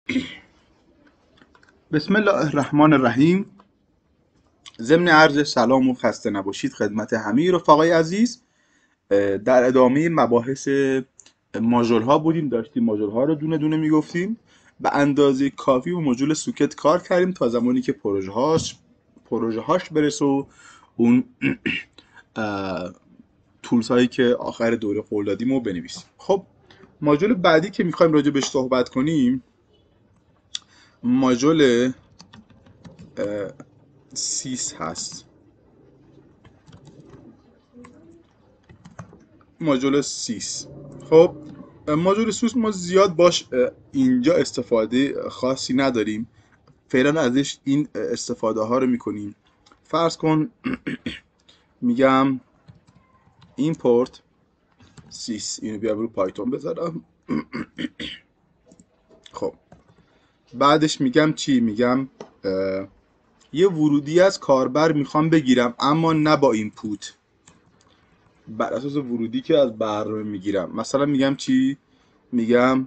بسم الله الرحمن الرحیم. ضمن عرض سلام و خسته نباشید خدمت همه رفقای عزیز. در ادامه مباحث ماژول ها بودیم، داشتیم ماژول ها رو دونه دونه میگفتیم. به اندازه کافی و ماژول سوکت کار کردیم تا زمانی که پروژه هاش برسه و اون تولز هایی که آخر دوره قول دادیم رو بنویسیم. خب ماژول بعدی که میخوایم راجع بهش صحبت کنیم ماژول سیس هست. ماژول سیس. خب ماژول سیس ما زیاد باش اینجا استفاده خاصی نداریم، فعلا ازش این استفاده ها رو میکنیم. فرض کن میگم import sys، اینو بیا رو پایتون بذارم. خب بعدش میگم چی؟ میگم یه ورودی از کاربر میخوام بگیرم، اما نه با اینپوت، بر اساس ورودی که از برنامه میگیرم. مثلا میگم چی؟ میگم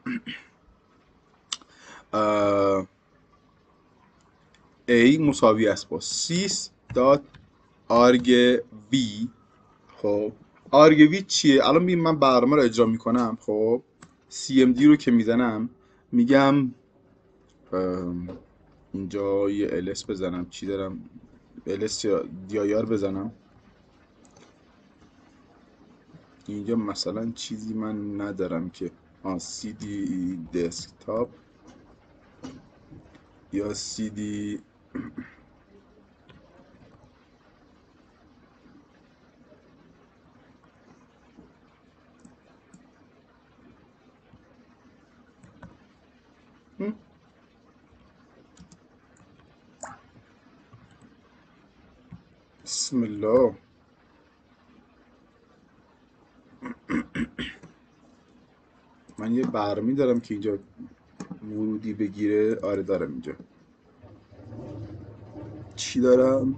A مساوی است با sys.argv. خب argv چیه؟ الان ببین من برنامه رو اجرا میکنم. خب cmd رو که میزنم میگم اینجا یه ls بزنم، چی دارم ls یا dir بزنم. اینجا مثلا چیزی من ندارم که cd desktop یا cd بسم الله. من یه برنامه دارم که اینجا ورودی بگیره. آره دارم اینجا. چی دارم؟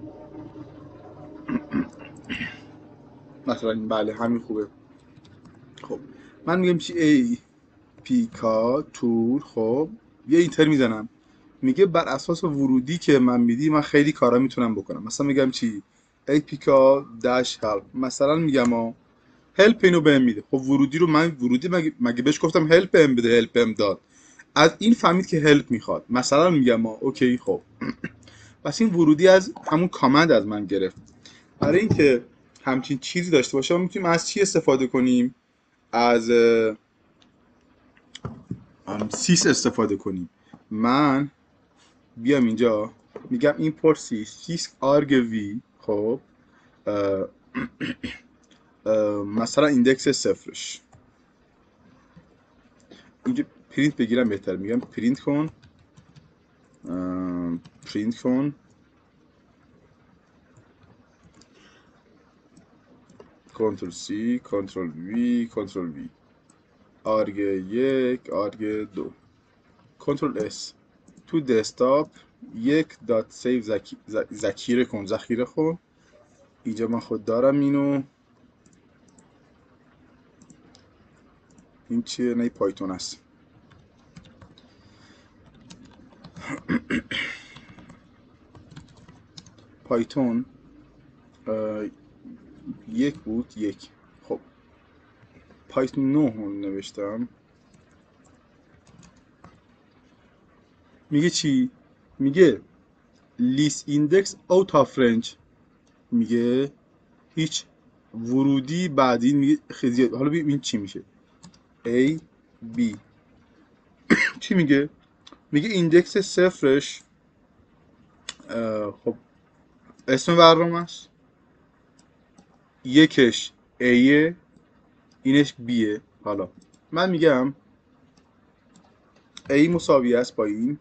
مثلا بله همین خوبه. خب من میگم چی؟ ای پیکا تور. خب یه اینتر میزنم، میگه بر اساس ورودی که من میدی من خیلی کارا میتونم بکنم. مثلا میگم چی؟ ای پیکا داش هلپ. مثلا میگم هلپ اینو بهم میده. خب ورودی رو من ورودی مگه بهش گفتم هلپ ام بده؟ هلپ ام داد. از این فهمید که هلپ میخواد. مثلا میگم اوکی خب پس این ورودی از همون کامند از من گرفت. برای اینکه همچین چیزی داشته باشه ما میتونیم از چی استفاده کنیم؟ از سیس استفاده کنیم. من بیام اینجا میگم import سیس argv. خب مثلا ایندکس صفرش اینجا پرینت بگیرم بهتر. میگم پرینت کن کنترل سی کنترل وی کنترل وی arg 1 arg 2 کنترل اس تو دسکتاپ یک دات سیو ذخیره کن. اینجا من خود دارم اینو. این چیه؟ نه پایتون است. پایتون یک بود یک. خب پایتون 9 هم نوشتم. میگه چی؟ میگه لیست ایندکس اوت آف رنج. میگه هیچ ورودی بعدی. میگه خیلی. حالا ببین چی میشه. A B چی میگه؟ میگه ایندکس صفرش خب اسم برنامه است، یکش A، اینش B. حالا من میگم A مساوی است با این،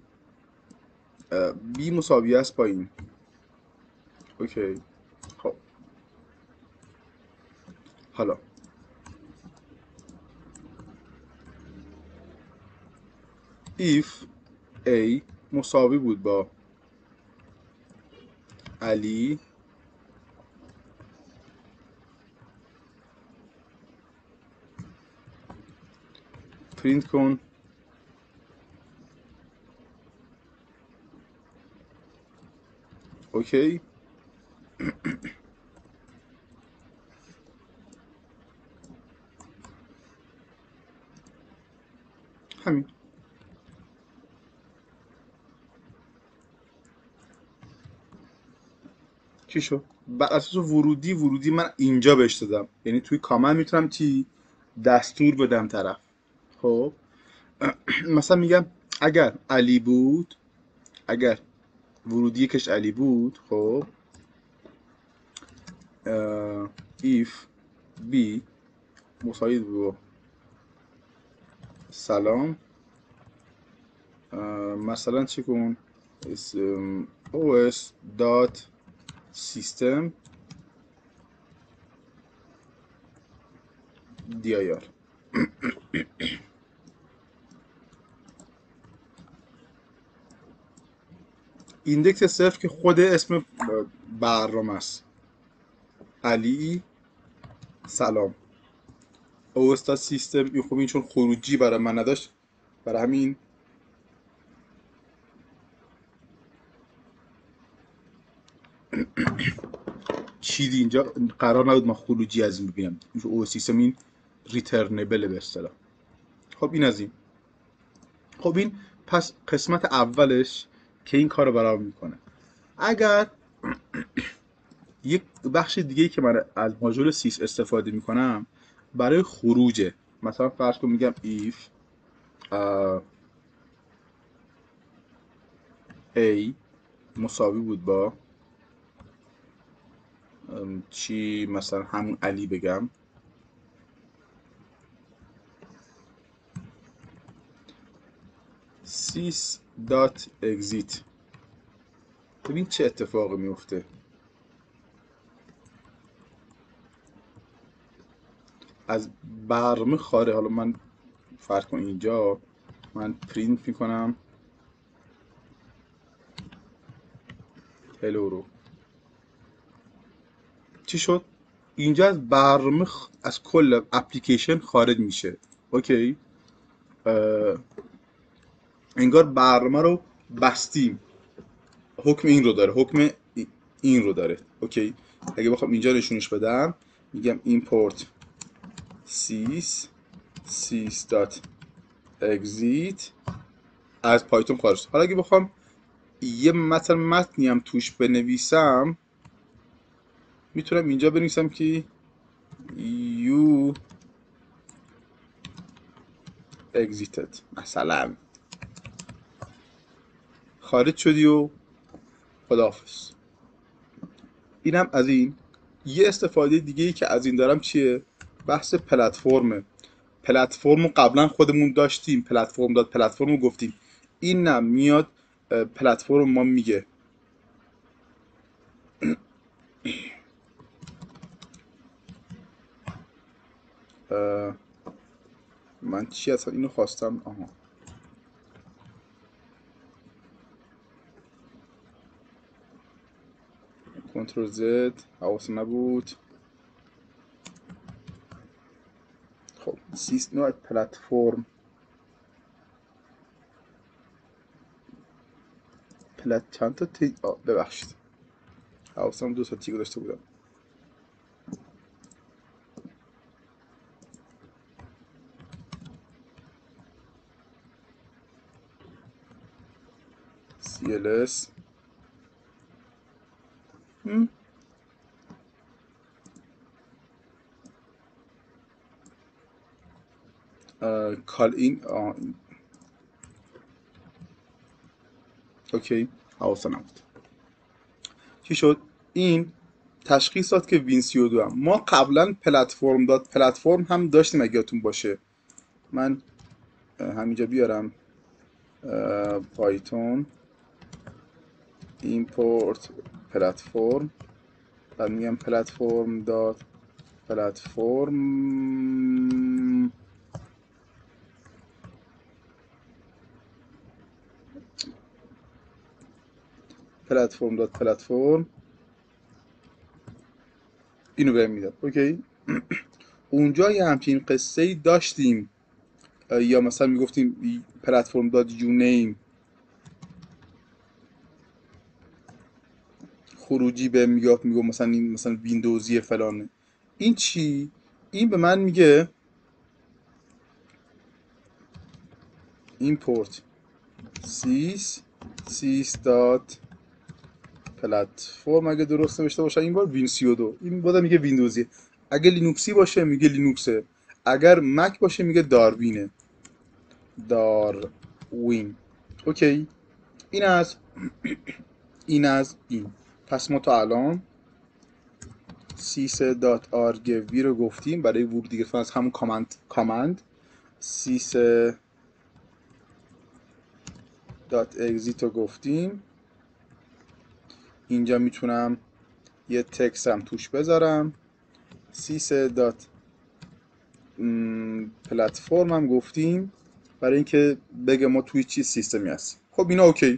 B مساوی است با این. اوکی. خب حالا if A مساوی بود با علی پرینت کن اوکی. همین. چی شد؟ بر اساس ورودی من اینجا بهش دادم، یعنی توی کامند میتونم چی دستور بدم طرف. خب مثلا میگم اگر علی بود، اگر ورودی یکش علی بود، خب if b مساوی با سلام، مثلا چی کن os dot system dir. ایندکس صفر که خود اسم برنامه است، علی سلام. اوستا سیستم این خب این چون خروجی برای من نداشت، برای همین چیزی اینجا قرار نبود ما خروجی از این ببینم. او سیستم این ریترنبل به اصطلاح. خب این از این. خب این پس قسمت اولش که این کارو برام میکنه. اگر یک بخش دیگه که من از ماژول سیس استفاده میکنم برای خروجه، مثلا فرض کن میگم if a مساوی بود با چی، مثلا همون علی بگم، sys dot exit. ببین چه اتفاقی میفته. از برنامه خارج. حالا من فرض کن اینجا من پرینت میکنم هلو رو. چی شد؟ اینجا از برنامه از کل اپلیکیشن خارج میشه. اوکی. انگار برنامه رو بستیم. حکم این رو داره، حکم این رو داره. اوکی. اگه بخوام اینجا نشونش بدم میگم import sys dot exit از پایتون خارج شد. حالا اگه بخوام یه متنی هم توش بنویسم میتونم اینجا بنویسم که you exited مثلا، خارج شدی و خداحافظ. اینم از این. یه استفاده دیگه ای که از این دارم چیه؟ بحث پلتفرمه. پلتفرم رو قبلا خودمون داشتیم، پلتفرم رو گفتیم. این نه میاد پلتفرم ما میگه من چی اصلا اینو خواستم. آها کنترل زد حواسم نبود. خب سیست نوع پلتفرم چند تا ببخشید حواسم دو تا تی گذاشته بودم. CLS کال این اوکی حواسم نبود. چی شد؟ این تشخیص داد که وین32 هم ما قبلا پلتفرم هم داشتیم اگه یادتون باشه. من همینجا بیارم پایتون import پلتفرم، بعد میگم پلتفرم دات پلتفرم دات پلتفرم اینو بهم میداد. اوکی. اونجا یه همچین قصه ای داشتیم، یا مثلا میگفتیم پلتفرم دات یو نیم خروجی به میگه مثلا این مثلا ویندوزی فلانه. این چی؟ این به من میگه import sys dot platform اگه درست نوشته باشه این بار win 32. این بودا میگه ویندوزی. اگه لینوکسی باشه میگه لینوکسه. اگر مک باشه میگه داروینه. داروین. اوکی. این از این. پس ما تا الان sys.argv رو گفتیم برای ورودی گرفتن از همون کامند sys.exit رو گفتیم. اینجا میتونم یه تکست هم توش بذارم. sys.platform هم گفتیم برای اینکه بگه ما توی چی سیستمی هستیم. خب اینا اوکی.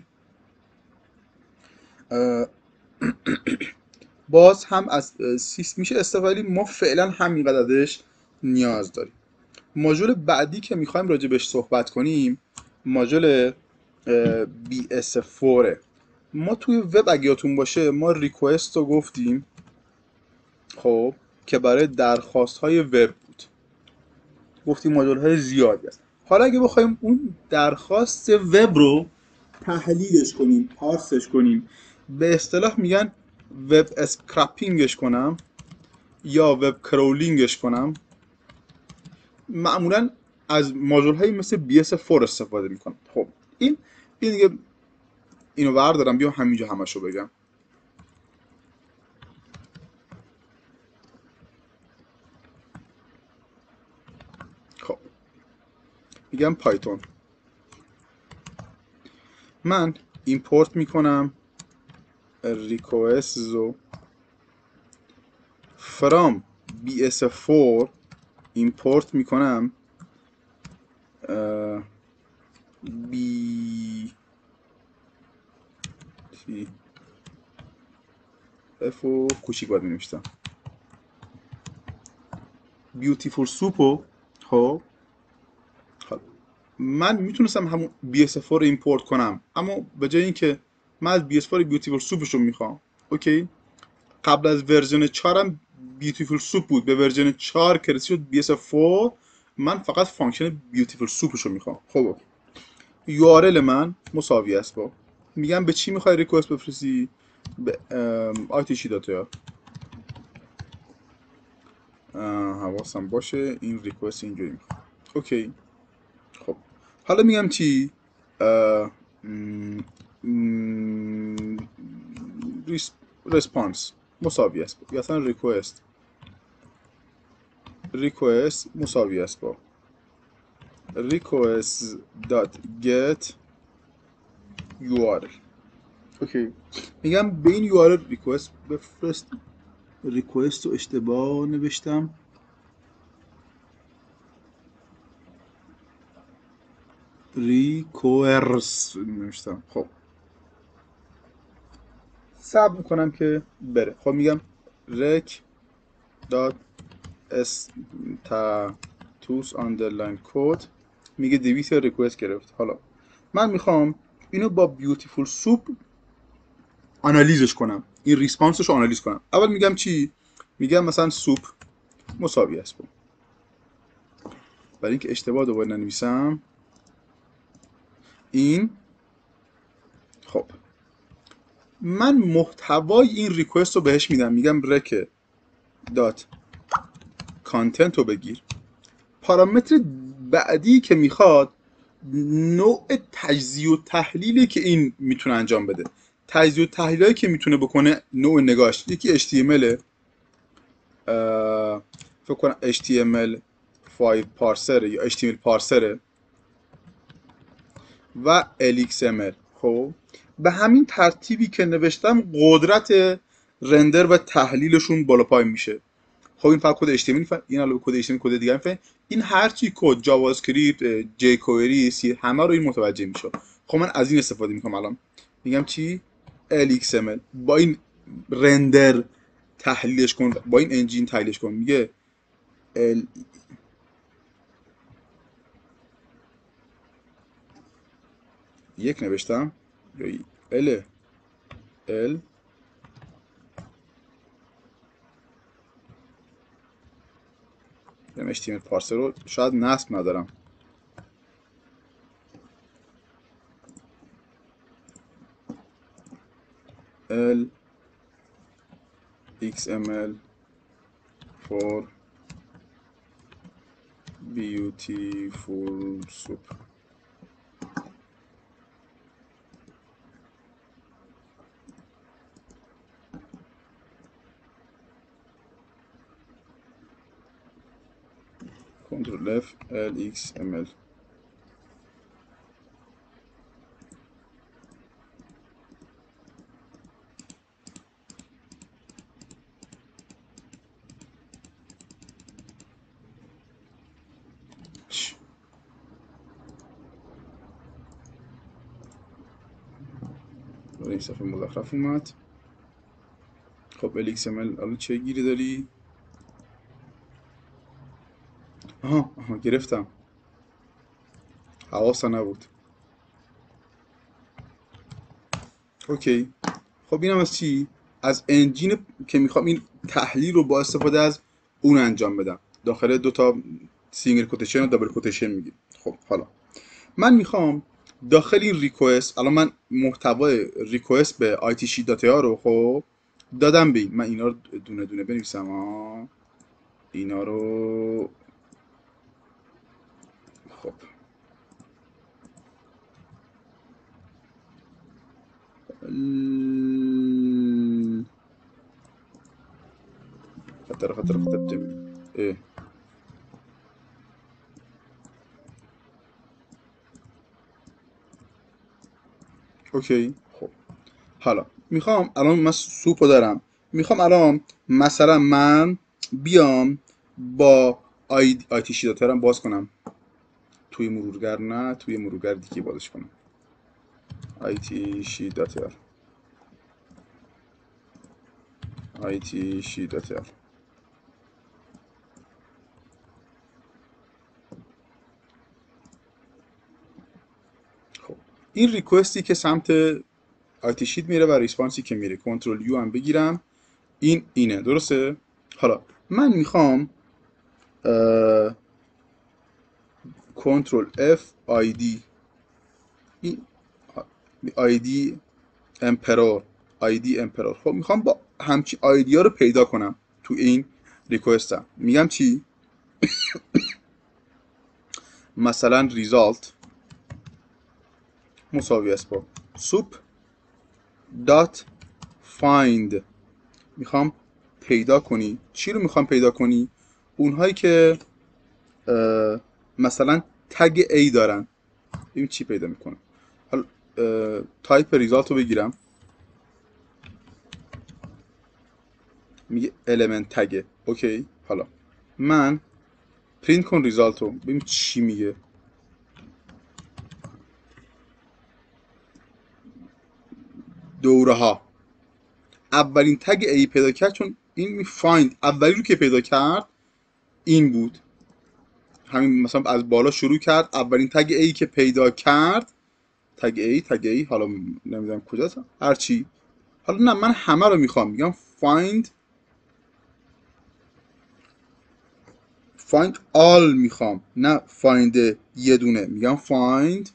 باز هم از سیس میشه استفاده، ما فعلا همینقدر ازش نیاز داریم. ماژول بعدی که میخوایم راجع بهش صحبت کنیم ماژول BS4. ما توی وب اگه یادتون باشه ما ریکوست رو گفتیم، خب که برای درخواست های وب بود. گفتیم ماژول های زیادی هست. حالا اگه بخوایم اون درخواست وب رو تحلیلش کنیم، پارسش کنیم، به اصطلاح میگن وب اسکراپینگش کنم یا وب کرولینگش کنم، معمولا از ماژول هایی مثل BS4 استفاده میکنم. خب این دیگه اینو بردارم بیام همینجا همشو بگم. خب میگم پایتون، من ایمپورت میکنم requests رو from BS4 ایمپورت میکنم بی اف و کوچیک باید می‌نوشتم بیوتیفول سوپو. خب من میتونستم همون BS4 رو ایمپورت کنم، اما به جای اینکه من از BS4 بیوتیفول سوپش رو میخوام، اوکی، قبل از ورژن 4 هم بیوتیفول سوپ بود، به ورژن 4 که رسید BS4 من فقط فانکشن بیوتیفول سوپش رو میخوام. خب URL من مساوی است با، میگم به چی میخوای ریکوست بفرستی؟ به آیتیشی داتا. حواسم باشه این ریکوست اینجوری میخوام. اوکی. خب حالا میگم چی؟ ریسپانس مساوی است با، یا اصلا ریکوست مساوی است با request.get URL. اوکی. میگم به این URL ریکوست بفرست. ریکوست رو اشتباه نوشتم، ریکورس نوشتم. خب صبر میکنم که بره. خب میگم rec dot status underline code، میگه 200 ریکوست گرفت. حالا من میخوام اینو با بیوتیفول سوپ آنالیزش کنم، این ریسپانسش رو آنالیز کنم. اول میگم چی؟ میگم مثلا سوپ مساوی است با، برای اینکه اشتباه دوباره ننویسم این. خب من محتوای این ریکوست رو بهش میدم، میگم rec dot کانتنت رو بگیر. پارامتر بعدی که میخواد نوع تجزیه و تحلیلی که این میتونه انجام بده. تجزیه و تحلیلی که میتونه بکنه نوع نگاش، یکی HTML، فکر کنم HTML5 پارسر یا HTML پارسر و LXML. خب به همین ترتیبی که نوشتم قدرت رندر و تحلیلشون بالا پایین میشه. خب این فقط کد HTML، این علاوه کد HTML کد دیگه هم، این هر چی کد جاوا اسکریپت جی کوئری سی همه رو این متوجه میشه. خب من از این استفاده میکنم الان. میگم چی؟ LXML با این رندر تحلیلش کن، با این انجین تحلیلش کن. میگه L یک نوشتم یا L میگم HTML پارسر رو شاید نصب ندارم. L XML for beautiful soup. Ctrl F LXML. این صفحه مزخرف اومد. خب LXML الان چه گیری داری؟ آها گرفتم، حواسم نبود. اوکی. خب اینم از چی؟ از انجین که میخوام این تحلیل رو با استفاده از اون انجام بدم. داخل دوتا سینگل کوتیشن و دابل کوتیشن میگیم. خب حالا من میخوام داخل این ریکوست، الان من محتوای ریکوست به ITsheet.ir رو خب دادم به این. من اینا رو دونه دونه بنویسم. اینا رو خب خطر اوکی. خب حالا میخوام الان من سوپ رو دارم، میخوام الان مثلا من بیام با ITsheet.ir هم باز کنم توی مرورگر، نه توی مرورگر دیگه بازش کنم. ITsheet.ir خب این ریکوستی که سمت ITsheet میره و ریسپانسی که میره، کنترل یو هم بگیرم، اینه درسته. حالا من میخوام کنترل اف آیدی، این آیدی امپرور، خب میخوام با همچین آیدی ها رو پیدا کنم تو این ریکوستم. میگم چی؟ مثلا ریزالت مساوی است با soup dot find. میخوام پیدا کنی چی رو؟ میخوام پیدا کنی اونهایی که مثلا تگ A دارن. ببین چی پیدا میکنم. حالا تایپ ریزالت رو بگیرم، میگه element تگه. اوکی. حالا من پرینت کن ریزالت رو، ببین چی میگه. دوره ها اولین تگ A پیدا کرد، چون این فایند اولی رو که پیدا کرد این بود. همین مثلا از بالا شروع کرد، اولین تگ A که پیدا کرد تگ A حالا نمیدونم کجاست، هرچی. حالا نه من همه رو میخوام، میگم find all میخوام، نه find یه دونه. میگم find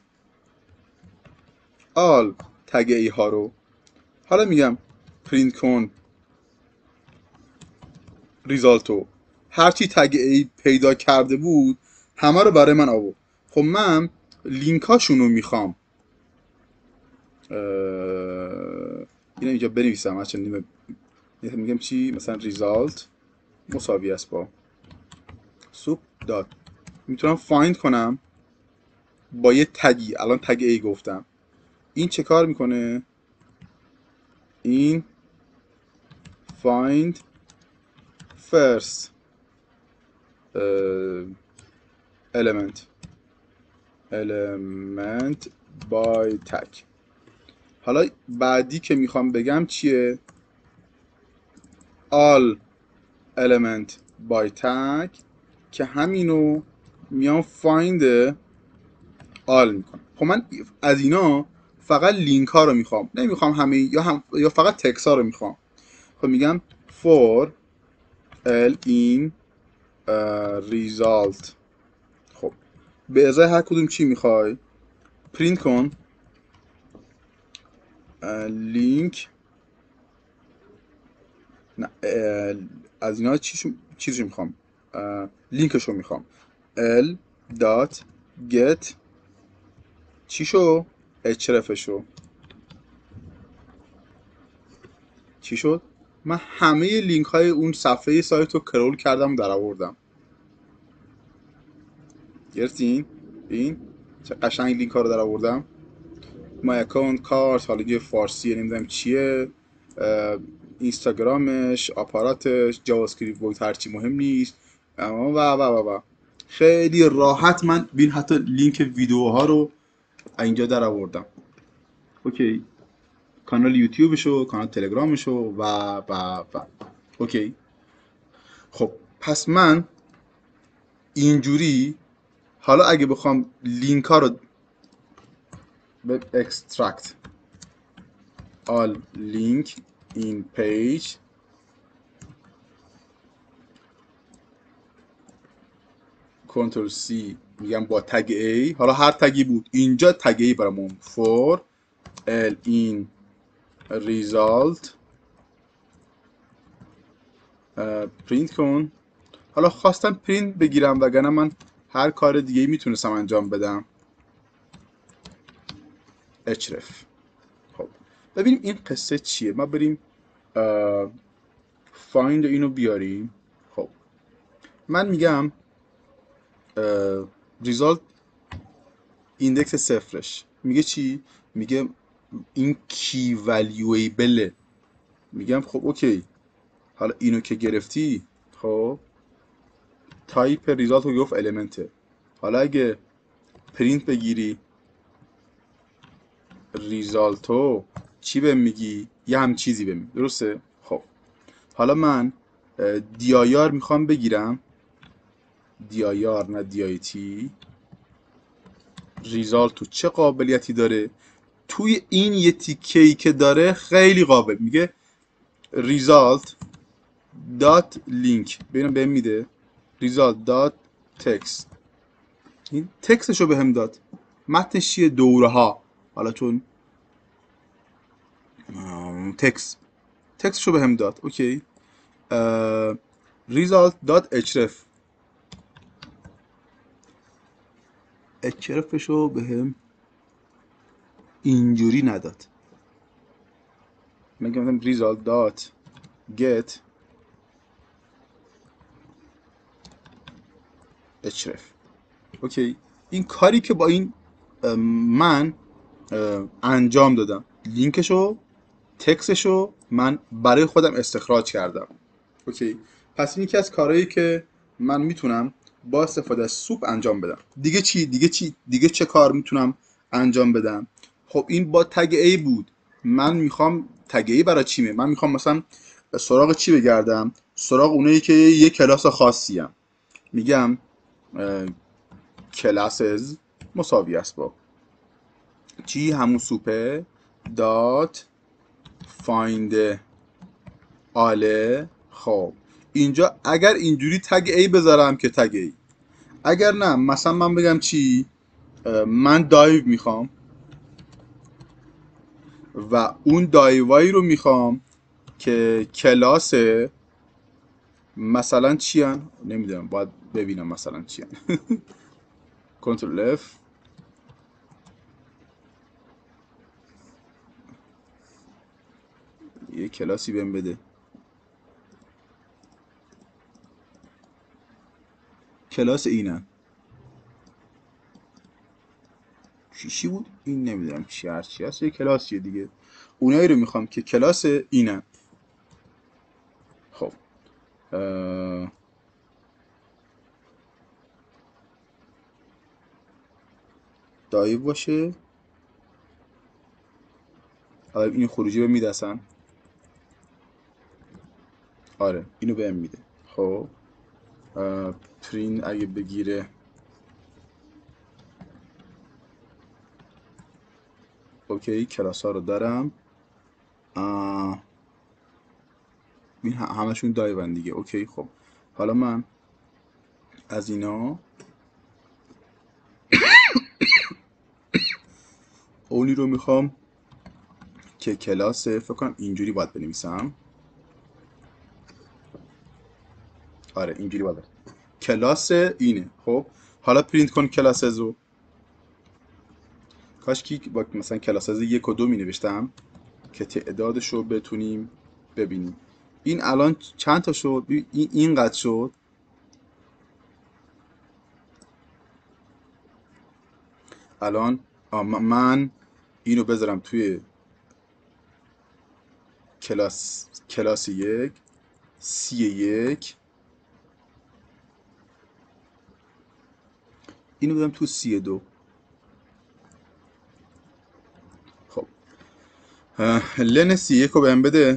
all تگ A ها رو. حالا میگم پرینت کن ریزالتو، هرچی تگ A پیدا کرده بود همه رو برای من آورد. خب من لینک هاشون رو میخوام. اینو اینجا بنویسم هرچند میگم چی؟ مثلا ریزالت مساوی است با سوپ دات. میتونم فایند کنم با یه تگی. الان تگ A گفتم، این چه کار میکنه؟ این find first element by tag. حالا بعدی که میخوام بگم چیه؟ all element by tag، که همینو میام find all میکنم. خب من از اینا فقط لینک ها رو میخوام، نمیخوام همه، یا فقط تکس ها رو میخوام. خب میگم for l in ریزالت. خب به ازای هر کدوم چی میخوای؟ پرینت کن لینک، نه از اینا چیزی میخوام، لینکشو میخوام. ال دات گت چی شو؟ اچرفشو. چی شد؟ من همه لینک های اون صفحه سایت رو کرول کردم در آوردم. گرفتین؟ این چه قشنگ لینک ها رو در آوردم. مای اکانت کارت، حالا یه فارسی نمیدونم چیه، اینستاگرامش، آپاراتش، جاوا اسکریپت بود، هرچی مهم نیست، و خیلی راحت من بین حتی لینک ویدیوها رو اینجا در آوردم. اوکی، کانال یوتیوبشو، کانال تلگرامشو و اوکی. خب پس من اینجوری حالا اگه بخوام لینک ها رو به extract all link in page، کنترل سی میگم با تگ A، حالا هر تگی بود اینجا تگ A برامون for l in result پرینت کن. حالا خواستم پرینت بگیرم وگرنه من هر کار دیگه میتونستم انجام بدم. href. خب ببینیم این قصه چیه. ما بریم find اینو بیاریم. خب من میگم result ایندکس صفرش میگه چی؟ میگه این کی والیویبله. میگم خب اوکی، حالا اینو که گرفتی، خب تایپ ریزالت رو گفت المنته. حالا اگه پرینت بگیری ریزالتو چی بهم میگی؟ یه هم چیزی بهم میگی، درسته؟ خب حالا من دیایار میخوام بگیرم، دیایار نه دیایتی، ریزالتو چه قابلیتی داره؟ توی این یه تیکه‌ای که داره خیلی قابل، میگه ریزالت دات لینک بهم میده، ریزالت دات تکست. این تکستشو بهم داد. متنش چیه؟ دوره ها. حالا چون تکستشو بهم داد، اوکی. ریزالت دات اچرف، اچرفشو بهم اینجوری نداد. میگم ریزالت دات گت اچرف. اوکی، این کاری که با این من انجام دادم، لینکشو تکستشو من برای خودم استخراج کردم. اوکی، پس این یکی از کارهایی که من میتونم با استفاده از سوپ انجام بدم. دیگه چی؟ دیگه چه کار میتونم انجام بدم؟ خب این با تگ A بود. من میخوام تگ A برای چی من میخوام مثلا سراغ چی بگردم؟ سراغ اونایی که یه کلاس خاصی هم. میگم کلاسز مساوی است با چی؟ همون سوپه دات فایند آله. خب اینجا اگر اینجوری تگ A بذارم که تگ A، اگر نه مثلا من بگم چی؟ من دایو میخوام و اون دایوایی رو میخوام که کلاس مثلا چی هن؟ نمیدونم، باید ببینم مثلا چی هن. کنترل F، یه کلاسی بهم بده. کلاس اینن چی بود؟ این نمیدونم چی هرچی هست، یه کلاسیه دیگه. اونایی رو میخوام که کلاس اینن. خب دایو باشه. آره اینو خروجی بهم میده اصلا. آره اینو بهم میده. خب پرین اگه بگیره اوکی، کلاس ها رو دارم. این همشون دایون دیگه. اوکی خب حالا من از اینا اونی رو میخوام که کلاس فکر کنم اینجوری باید بنویسم. آره اینجوری باید کلاس اینه. خب حالا پرینت کن کلاس رو. کاش کی با مثلا کلاس از 1 و 2 می نوشتم که تعدادش رو بتونیم ببینیم. این الان چند تا شد؟ اینقدر شد. الان من اینو بذارم توی کلاس 1 31، اینو بذارم تو 32. خب لن 31 رو بهم بده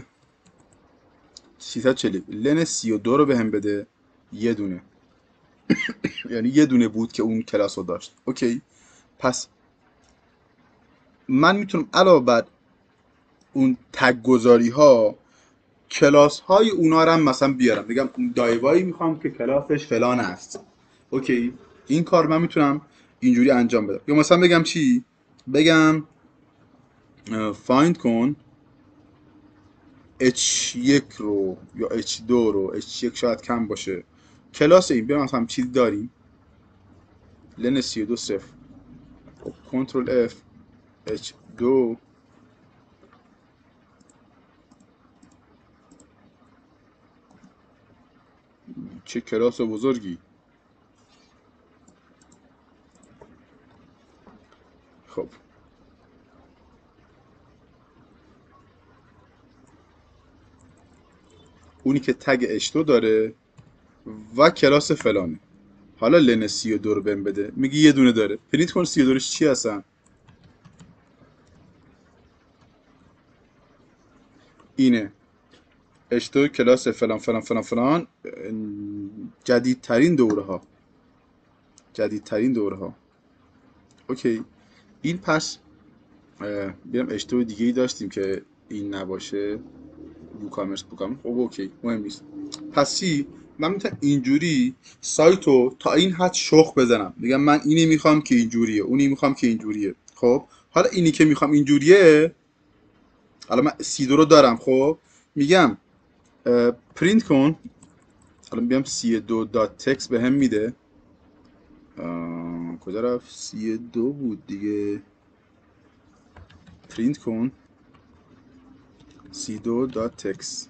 340. لن 32 رو بهم بده یه دونه. یعنی یه دونه بود که اون کلاس رو داشت. اوکی، پس من میتونم علاوه بر اون تگ گذاری ها کلاس های اونا رو هم مثلا بیارم، بگم اون دایوایی میخوام که کلاسش فلان است. اوکی، این کار من میتونم اینجوری انجام بدم. یا مثلا بگم چی؟ بگم فایند کن h1 رو یا h2 رو. h1 شاید کم باشه. کلاس این بیام مثلا چیزی داریم لن 32 صفر. خب کنترل F h2 چه کلاس بزرگی. خب اونی که تگ h2 داره و کلاس فلانه. حالا لن 32 رو بهم بده. میگی یه دونه داره. پرینت کن 32 چی هستن؟ اینه h2 کلاس فلان فلان فلان فلان. جدیدترین دوره ها. اوکی، این پس بیرم h2 دیگه ای داشتیم که این نباشه. ووکامرس خب اوکی مهم نیست. پس چی؟ من میتونم اینجوری سایتو تا این حد شخ بزنم، میگم من اینی میخوام که اینجوریه، اونی میخوام که اینجوریه. خب حالا اینی که میخوام اینجوریه، حالا من 32 رو دارم. خب میگم پرینت کن. حالا بیام 32 دات تکست به هم میده. کجا رفت؟ 32 بود دیگه. پرینت کن 32 دات تکست.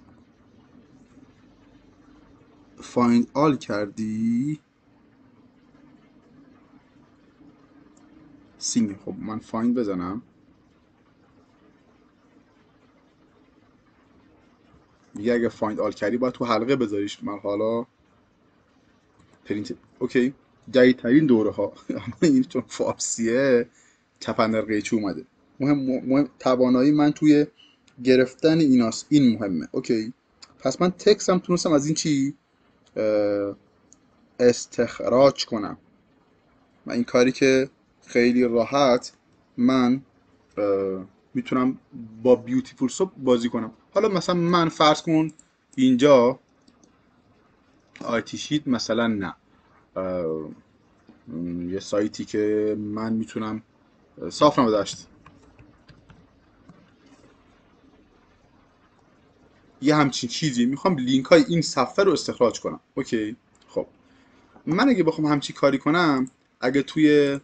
فایند آل کردی سینگ. خب من فایند بزنم، میگه اگه فایند آل کردی باید تو حلقه بذاریش. من حالا پرینت. اوکی، جدیدترین دوره ها. این چون فارسیه چپندر قیچی اومده. مهم توانایی من توی گرفتن ایناست. این مهمه. اوکی، پس من تکست هم تونستم از این چی استخراج کنم. و این کاری که خیلی راحت من میتونم با بیوتیفول سوپ بازی کنم. حالا مثلا من فرض کن اینجا آیتی شیت مثلا نه یه سایتی که من میتونم صاف نمودشت یه همچین چیزی میخوام لینک های این صفحه رو استخراج کنم. اوکی، خب من اگه بخوام همچین کاری کنم، اگه توی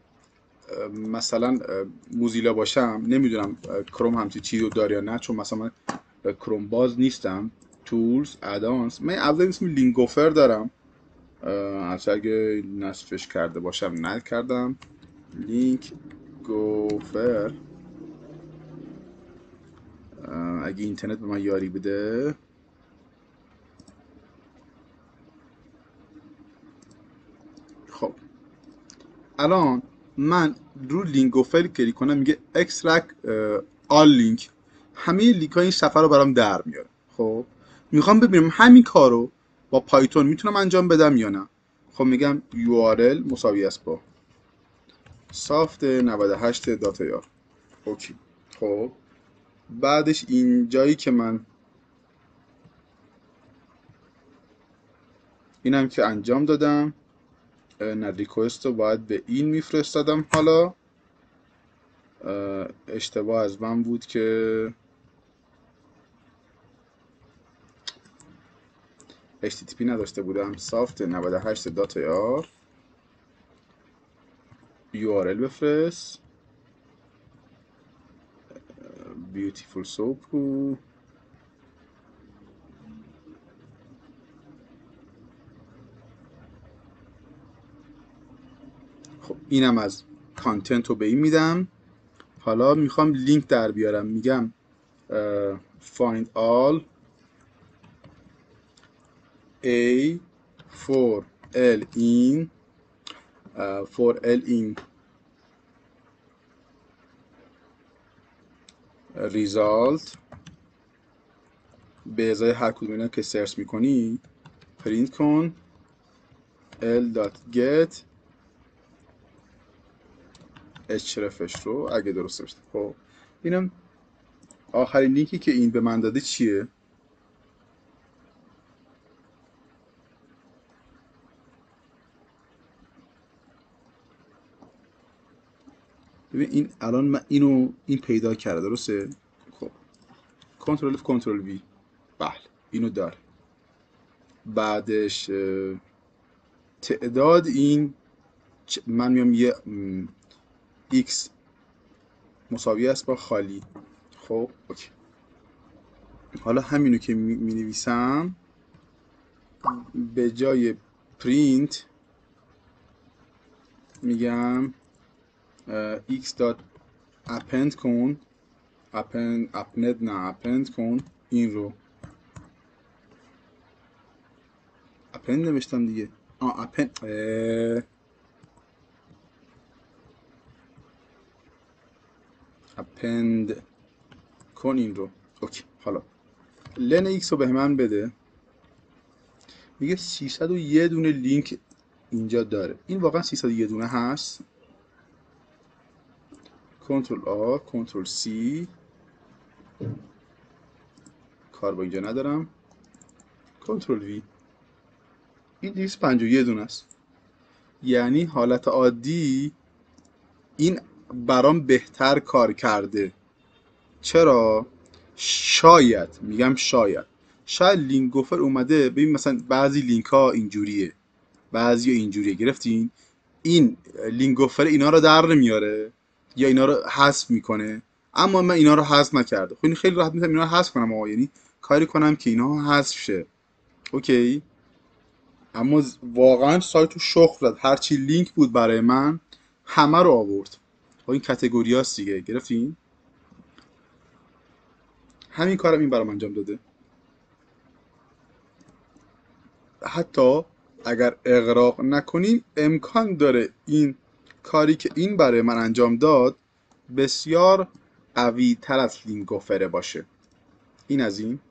مثلا موزیلا باشم، نمیدونم کروم همچین چیزی رو داره یا نه، چون مثلا من کروم باز نیستم. تولز ادانس، من اول اسم لینگوفر دارم. از اگه نصفش کرده باشم نکردم. لینک گوفر اگه اینترنت به من یاری بده. خب الان من رو لینک گوفر کلیک کنم، میگه اکسترکت آل لینک. همه لینک های این صفحه رو برام در میاره. خب میخوام ببینم همین کارو با پایتون میتونم انجام بدم یا نه. خب میگم URL مساوی است با سافت 98 داتایار. اوکی، خب بعدش اینجایی که من اینم که انجام دادم، نه ریکوست رو باید به این میفرستادم. حالا اشتباه از من بود که HTTP نداشته بودم. soft 98.ir URL بفرست. beautiful soap رو خب اینم از کانتنت رو به این میدم. حالا میخوام لینک در بیارم، میگم find all a for l in result. به ازای هر کدوم اینا که سرچ میکنی پرینت کن l.get hrefs رو اگه درست باشه. خب اینم آخرین لینکی که این به من داده چیه؟ ببین این الان من این پیدا کرده درسته؟ خب کنترل F کنترل V، بله اینو داره. بعدش تعداد این من میام یه x مساوی است با خالی. خب اوکی. حالا همینو که می نویسم به جای پرینت میگم x دات append کن append کن این رو append نوشتم دیگه append کن این رو. اوکی. حالا لن x رو به من بده. میگه 301 دونه لینک اینجا داره. این واقعا 301 دونه هست؟ کنترل آ کنترل سی، کار با اینجا ندارم، کنترل وی، این 251 دونه است. یعنی حالت عادی این برام بهتر کار کرده. چرا؟ شاید میگم شاید لینک گوفر اومده. ببین مثلا بعضی لینک ها اینجوریه، بعضی اینجوریه، گرفتین؟ این لینک گوفر اینا رو در نمیاره یا اینا رو حذف میکنه، اما من اینا رو حذف نکرده. خب این خیلی راحت میتونم اینا رو حذف کنم، یعنی کاری کنم که اینا حذف شه. اوکی. اما واقعا سایت رو شخ داد، هرچی لینک بود برای من همه رو آورد. خب این کاتگوری هاست دیگه، گرفتین؟ همین کارم این برام انجام داده. حتی اگر اغراق نکنیم امکان داره این کاری که این برای من انجام داد بسیار قوی تر از لینک گوفره باشه. این از این.